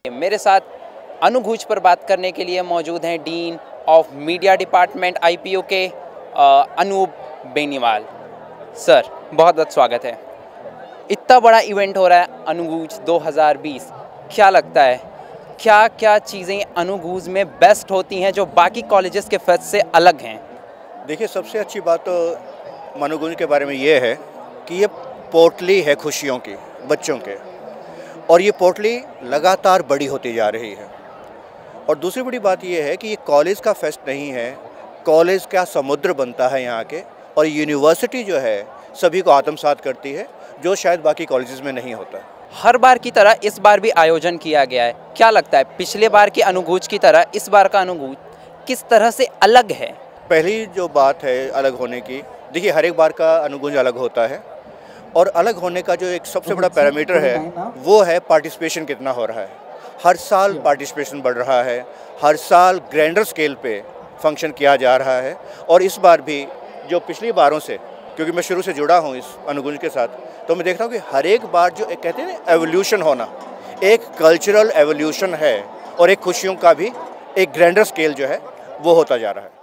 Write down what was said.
मेरे साथ अनुगूंज पर बात करने के लिए मौजूद हैं dean of media department IPO के अनूप बेनीवाल। सर बहुत बहुत स्वागत है। इतना बड़ा इवेंट हो रहा है अनुगूंज 2020, क्या लगता है क्या क्या चीज़ें अनुगूंज में बेस्ट होती हैं जो बाकी कॉलेजेस के फेस्ट से अलग हैं? देखिए, सबसे अच्छी बात तो अनुगूंज के बारे में ये है कि ये पोटली है खुशियों की बच्चों के, और ये पोटली लगातार बड़ी होती जा रही है। और दूसरी बड़ी बात ये है कि ये कॉलेज का फेस्ट नहीं है, कॉलेज का समुद्र बनता है यहाँ के, और यूनिवर्सिटी जो है सभी को आत्मसात करती है, जो शायद बाकी कॉलेजेस में नहीं होता। हर बार की तरह इस बार भी आयोजन किया गया है। क्या लगता है पिछले बार की अनुगूंज की तरह इस बार का अनुगूंज किस तरह से अलग है? पहली जो बात है अलग होने की, देखिए हर एक बार का अनुगूंज अलग होता है, और अलग होने का जो एक सबसे बड़ा पैरामीटर है वो है पार्टिसिपेशन कितना हो रहा है। हर साल पार्टिसिपेशन बढ़ रहा है, हर साल ग्रैंडर स्केल पे फंक्शन किया जा रहा है। और इस बार भी जो पिछली बारों से, क्योंकि मैं शुरू से जुड़ा हूँ इस अनुगूंज के साथ, तो मैं देखता हूँ कि हर एक बार जो एक कहते हैं ना एवोल्यूशन होना, एक कल्चरल एवोल्यूशन है, और एक खुशियों का भी एक ग्रैंडर स्केल जो है वो होता जा रहा है।